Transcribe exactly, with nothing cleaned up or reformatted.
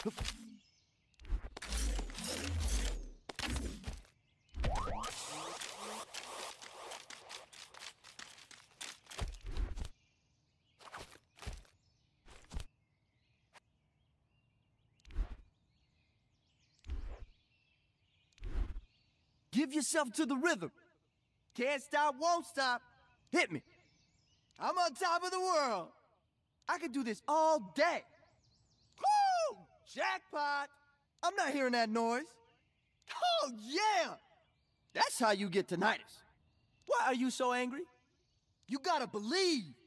Give yourself to the rhythm. Can't stop, won't stop. Hit me. I'm on top of the world. I could do this all day. Woo! Jackpot! I'm not hearing that noise. Oh, yeah! That's how you get tinnitus. Why are you so angry? You gotta believe.